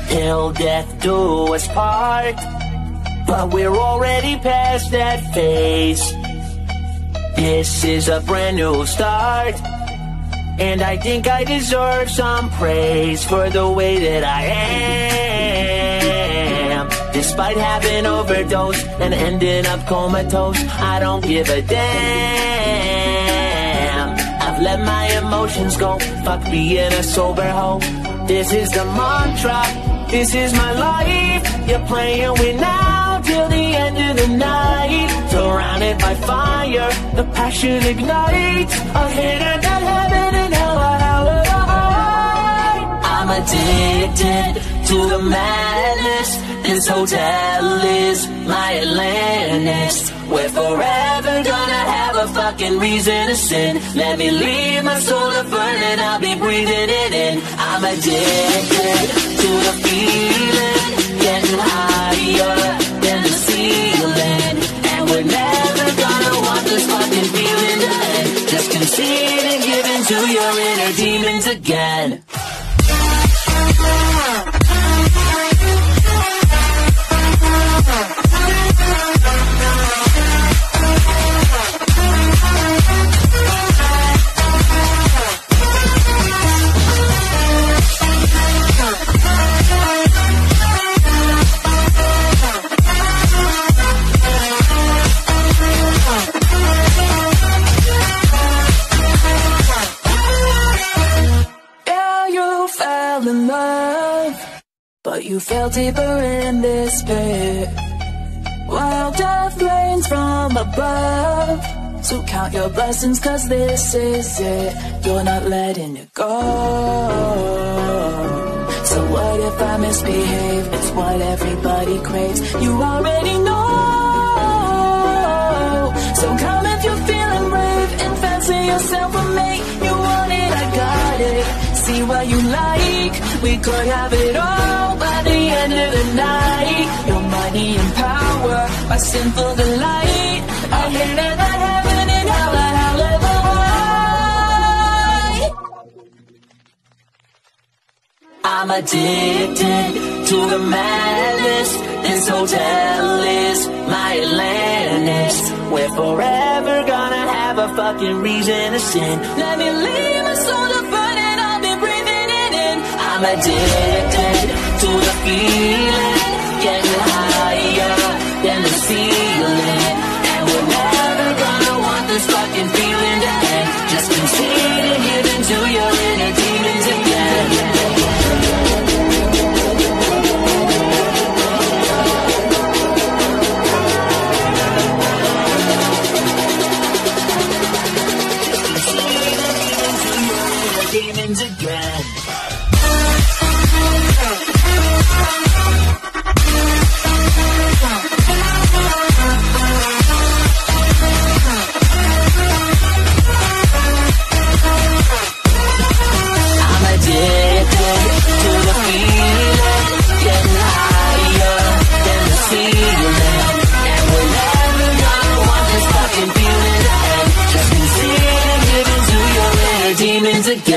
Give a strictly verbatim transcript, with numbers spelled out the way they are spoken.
till death do us part. But we're already past that phase. This is a brand new start, and I think I deserve some praise for the way that I am. Despite having overdosed and ending up comatose, I don't give a damn. I've let my emotions go, fuck being a sober hoe. This is the mantra, this is my life. You're playing with now till the end of the night. Surrounded by fire, the passion ignites. A hit and a heaven and hell, a hell of a high. I'm addicted to the madness. This hotel is my Atlantis. We're forever gonna have a fucking reason to sin. Let me leave my soul to burn and I'll be breathing it in. I'm addicted to the feeling, getting higher than the ceiling. And we're never gonna want this fucking feeling to end. Just concede and give in to your inner demons again. But you fell deeper in this pit, while death rains from above. So count your blessings, cause this is it. You're not letting it go. So what if I misbehave? It's what everybody craves. You already know. So come if you're feeling brave and fancy yourself a mate. You want it, I got it. See what you like. We could have it all by the end of the night. Your money and power, my sinful delight. I hate that I heaven and hell, a hell of a high. I'm addicted to the madness. This hotel is my Atlantis. We're forever gonna have a fucking reason to sin. Let me leave my soul to burn and I'll be breathing it in. I'm addicted to the feeling, getting higher than the ceiling. And we're never gonna want this fucking feeling to end. Just concede and give in to your inner demons again. Demons again. I'm addicted to the feeling, getting higher than the ceiling. And we're never gonna want this fucking feeling to end. Just concede and give in to your inner demons again.